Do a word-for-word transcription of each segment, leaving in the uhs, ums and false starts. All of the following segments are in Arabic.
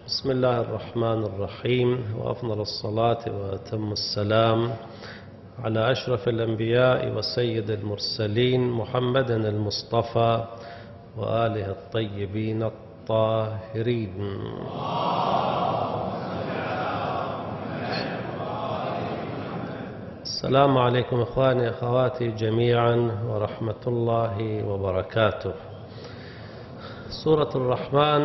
بسم الله الرحمن الرحيم، وأفضل الصلاة وأتم السلام على أشرف الأنبياء وسيد المرسلين محمد المصطفى وآله الطيبين الطاهرين. السلام عليكم إخواني أخواتي جميعا ورحمة الله وبركاته. سورة الرحمن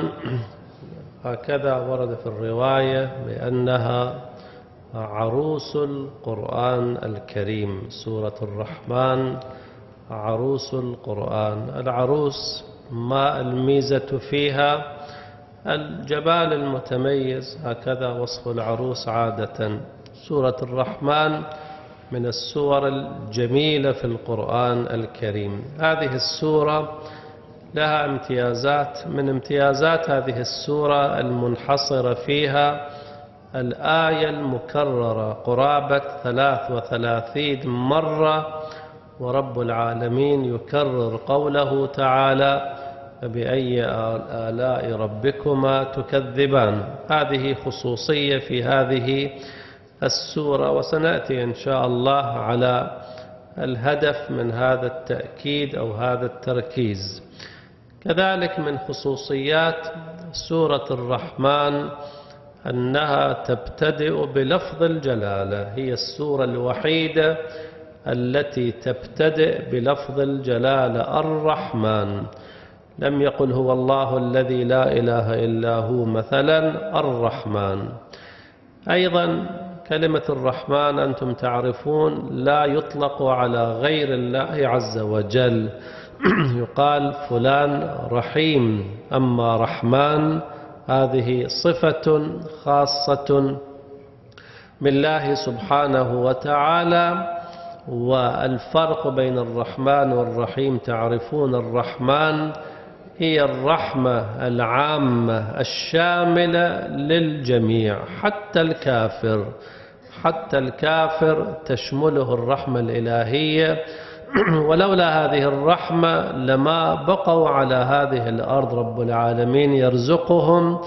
هكذا ورد في الرواية بأنها عروس القرآن الكريم. سورة الرحمن عروس القرآن. العروس ما الميزة فيها؟ الجمال المتميز، هكذا وصف العروس عادة. سورة الرحمن من السور الجميلة في القرآن الكريم. هذه السورة لها امتيازات، من امتيازات هذه السورة المنحصرة فيها الآية المكررة قرابة ثلاث وثلاثين مرة، ورب العالمين يكرر قوله تعالى: فبأي آلاء ربكما تكذبان. هذه خصوصية في هذه السورة، وسنأتي إن شاء الله على الهدف من هذا التأكيد أو هذا التركيز. كذلك من خصوصيات سورة الرحمن أنها تبتدئ بلفظ الجلالة. هي السورة الوحيدة التي تبتدئ بلفظ الجلالة الرحمن. لم يقل هو الله الذي لا إله إلا هو مثلا الرحمن. أيضا كلمة الرحمن أنتم تعرفون لا يطلق على غير الله عز وجل. يقال فلان رحيم، أما رحمن هذه صفة خاصة بالله سبحانه وتعالى. والفرق بين الرحمن والرحيم تعرفون الرحمن هي الرحمة العامة الشاملة للجميع، حتى الكافر حتى الكافر تشمله الرحمة الإلهية. ولولا هذه الرحمة لما بقوا على هذه الأرض. رب العالمين يرزقهم،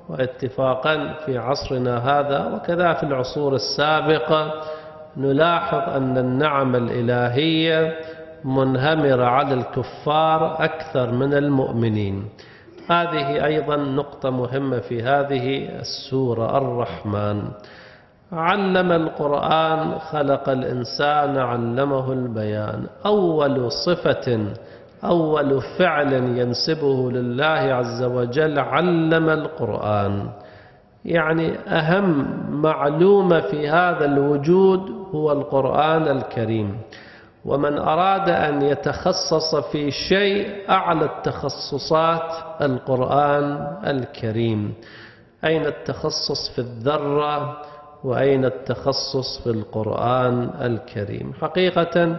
واتفاقا في عصرنا هذا وكذا في العصور السابقة نلاحظ أن النعم الإلهية منهمرة على الكفار أكثر من المؤمنين. هذه أيضا نقطة مهمة في هذه السورة. الرحمن علم القرآن، خلق الإنسان، علمه البيان. أول صفة أول فعل ينسبه لله عز وجل علم القرآن. يعني أهم معلومة في هذا الوجود هو القرآن الكريم. ومن أراد أن يتخصص في شيء أعلى التخصصات القرآن الكريم. أين التخصص في الذرة؟ وأين التخصص في القرآن الكريم؟ حقيقة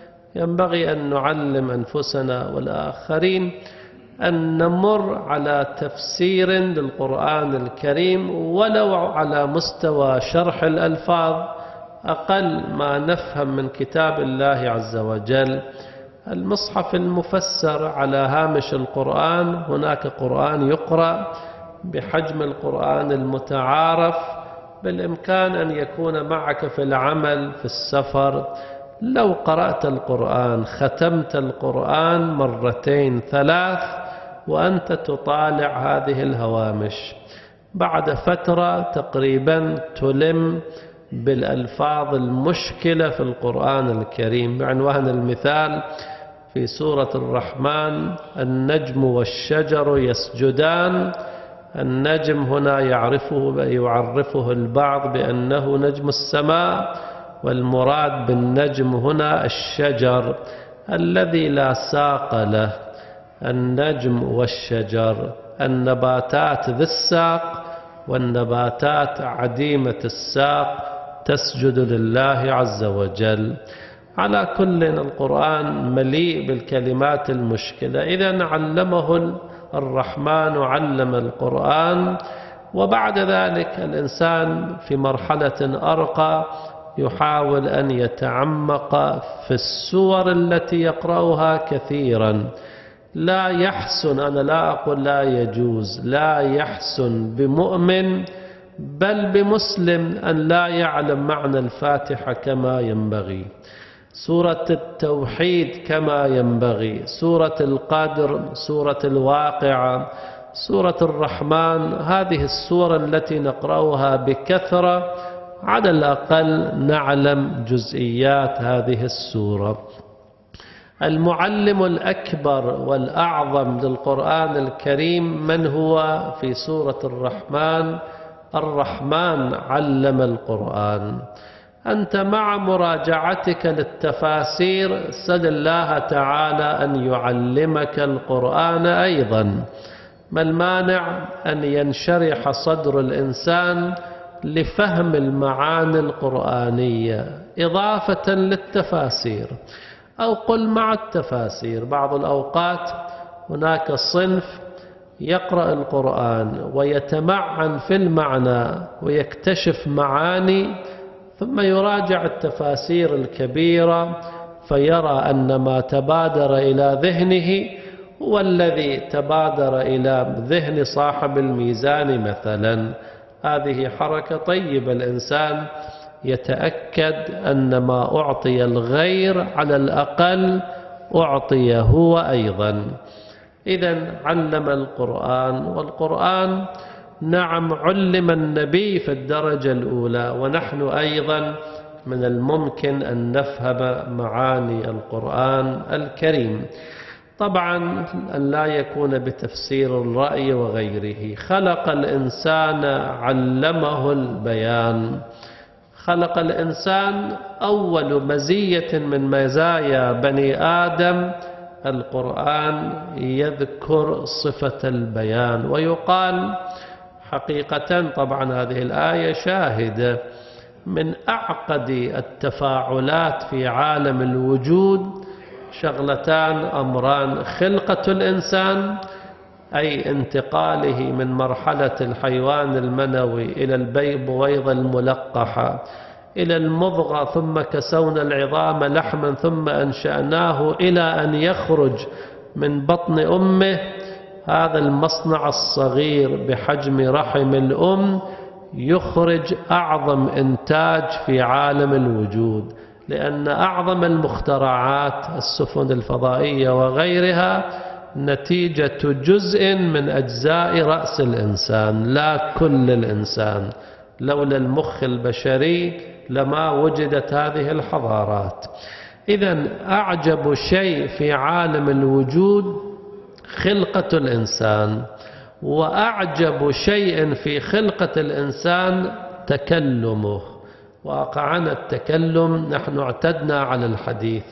ينبغي أن نعلم أنفسنا والآخرين أن نمر على تفسير للقرآن الكريم ولو على مستوى شرح الألفاظ. أقل ما نفهم من كتاب الله عز وجل المصحف المفسر على هامش القرآن. هناك قرآن يقرأ بحجم القرآن المتعارف، بالإمكان أن يكون معك في العمل، في السفر. لو قرأت القرآن، ختمت القرآن مرتين ثلاث وأنت تطالع هذه الهوامش، بعد فترة تقريبا تلم بالألفاظ المشكلة في القرآن الكريم. بعنوان المثال في سورة الرحمن: النجم والشجر يسجدان. النجم هنا يعرفه يعرفه البعض بأنه نجم السماء، والمراد بالنجم هنا الشجر الذي لا ساق له. النجم والشجر، النباتات ذي الساق والنباتات عديمة الساق تسجد لله عز وجل. على كل القرآن مليء بالكلمات المشكلة. إذن علمه الرحمن، علم القرآن. وبعد ذلك الإنسان في مرحلة أرقى يحاول أن يتعمق في السور التي يقرأها كثيرا. لا يحسن، أنا لا أقول لا يجوز، لا يحسن بمؤمن بل بمسلم أن لا يعلم معنى الفاتحة كما ينبغي، سورة التوحيد كما ينبغي، سورة القدر، سورة الواقعة، سورة الرحمن. هذه السورة التي نقرأها بكثرة على الأقل نعلم جزئيات هذه السورة. المعلم الأكبر والأعظم للقرآن الكريم من هو؟ في سورة الرحمن، الرحمن علم القرآن. أنت مع مراجعتك للتفاسير سل الله تعالى أن يعلمك القرآن أيضا. ما المانع أن ينشرح صدر الإنسان لفهم المعاني القرآنية إضافة للتفاسير، أو قل مع التفاسير. بعض الأوقات هناك صنف يقرأ القرآن ويتمعن في المعنى ويكتشف معاني، ثم يراجع التفاسير الكبيرة فيرى أن ما تبادر إلى ذهنه هو الذي تبادر إلى ذهن صاحب الميزان مثلا. هذه حركة طيبة، الإنسان يتأكد أن ما أعطي الغير على الأقل أعطي هو أيضا. إذن علم القرآن، والقرآن نعم علم النبي في الدرجة الأولى، ونحن أيضا من الممكن أن نفهم معاني القرآن الكريم. طبعا أن لا يكون بتفسير الرأي وغيره. خلق الإنسان علمه البيان. خلق الإنسان أول مزية من مزايا بني آدم القرآن يذكر صفة البيان. ويقال حقيقة، طبعا هذه الآية شاهدة، من أعقد التفاعلات في عالم الوجود شغلتان أمران: خلقة الإنسان، أي انتقاله من مرحلة الحيوان المنوي إلى البيضة الملقحة إلى المضغة، ثم كسونا العظام لحما ثم أنشأناه إلى أن يخرج من بطن أمه. هذا المصنع الصغير بحجم رحم الأم يخرج أعظم إنتاج في عالم الوجود، لأن أعظم المخترعات السفن الفضائية وغيرها نتيجة جزء من أجزاء رأس الإنسان لا كل الإنسان. لولا المخ البشري لما وجدت هذه الحضارات. إذن أعجب شيء في عالم الوجود خلقة الإنسان، وأعجب شيء في خلقة الإنسان تكلمه. واقعا التكلم نحن اعتدنا على الحديث،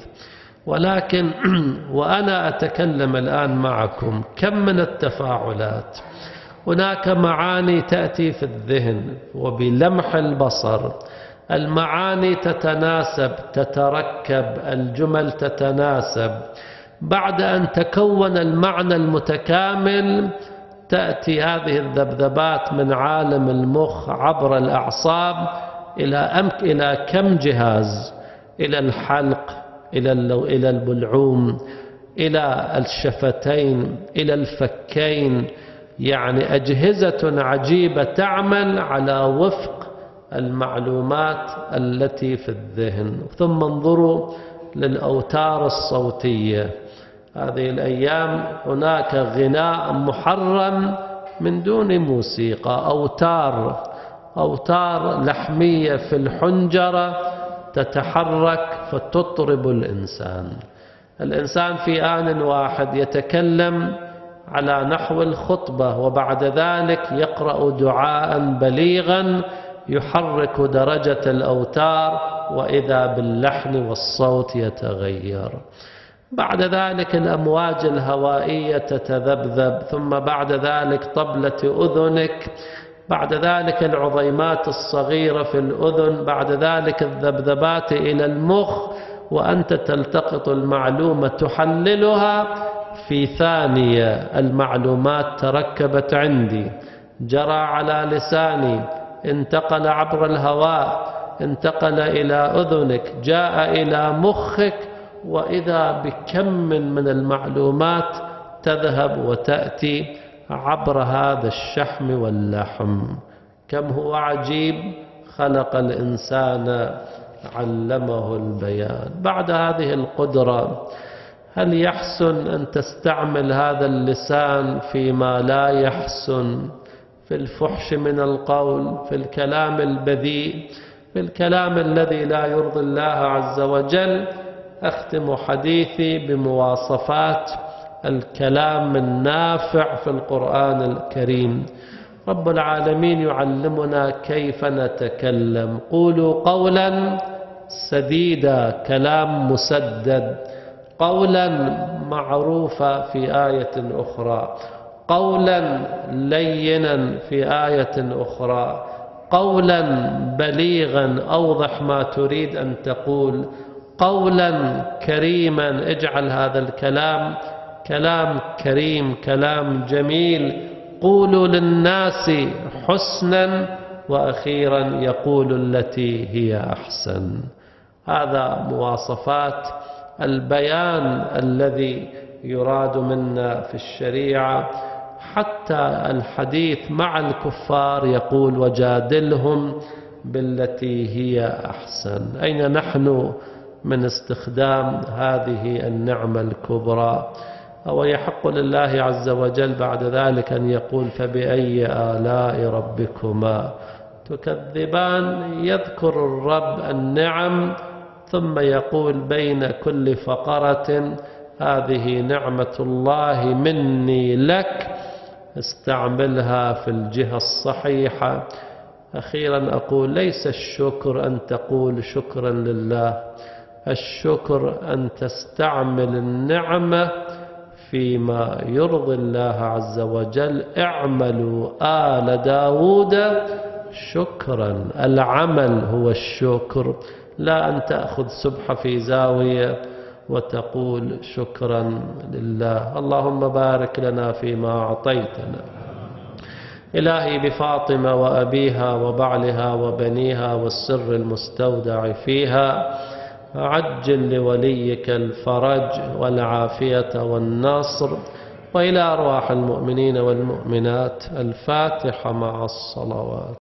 ولكن وأنا أتكلم الآن معكم كم من التفاعلات. هناك معاني تأتي في الذهن وبلمح البصر، المعاني تتناسب تتركب، الجمل تتناسب. بعد أن تكون المعنى المتكامل تأتي هذه الذبذبات من عالم المخ عبر الأعصاب إلى أمك إلى كم جهاز، إلى الحلق، إلى إلى البلعوم، إلى الشفتين، إلى الفكين. يعني أجهزة عجيبة تعمل على وفق المعلومات التي في الذهن. ثم انظروا للأوتار الصوتية. هذه الأيام هناك غناء محرم من دون موسيقى، أوتار أوتار لحمية في الحنجرة تتحرك فتطرب الإنسان. الإنسان في آن واحد يتكلم على نحو الخطبة، وبعد ذلك يقرأ دعاء بليغا يحرك درجة الأوتار، وإذا باللحن والصوت يتغير. بعد ذلك الأمواج الهوائية تتذبذب، ثم بعد ذلك طبلة أذنك، بعد ذلك العظيمات الصغيرة في الأذن، بعد ذلك الذبذبات إلى المخ، وأنت تلتقط المعلومة تحللها في ثانية. المعلومات تركبت عندي، جرى على لساني، انتقل عبر الهواء، انتقل إلى أذنك، جاء إلى مخك، وإذا بكم من المعلومات تذهب وتأتي عبر هذا الشحم واللحم. كم هو عجيب، خلق الإنسان علمه البيان. بعد هذه القدرة هل يحسن أن تستعمل هذا اللسان فيما لا يحسن، في الفحش من القول، في الكلام البذيء، في الكلام الذي لا يرضي الله عز وجل؟ أختم حديثي بمواصفات الكلام النافع في القرآن الكريم. رب العالمين يعلمنا كيف نتكلم. قولوا قولا سديدا، كلام مسدد، قولا معروفا في آية أخرى، قولا لينا في آية أخرى، قولا بليغا أوضح ما تريد أن تقول، قولا كريما. اجعل هذا الكلام كلام كريم، كلام جميل. قولوا للناس حسنا، وأخيرا يقول التي هي أحسن. هذا مواصفات البيان الذي يراد منا في الشريعة. حتى الحديث مع الكفار يقول وجادلهم بالتي هي أحسن. أين نحن من استخدام هذه النعمة الكبرى؟ ويحق لله عز وجل بعد ذلك أن يقول فبأي آلاء ربكما تكذبان. يذكر الرب النعم ثم يقول بين كل فقرة هذه نعمة الله مني لك، استعملها في الجهة الصحيحة. أخيرا أقول ليس الشكر أن تقول شكرا لله، الشكر أن تستعمل النعمة فيما يرضي الله عز وجل. اعملوا آل داود شكرا. العمل هو الشكر، لا أن تأخذ سبحة في زاوية وتقول شكرا لله. اللهم بارك لنا فيما أعطيتنا. إلهي بفاطمة وأبيها وبعلها وبنيها والسر المستودع فيها، عجل لوليك الفرج والعافية والنصر. وإلى أرواح المؤمنين والمؤمنات. الفاتحة مع الصلوات.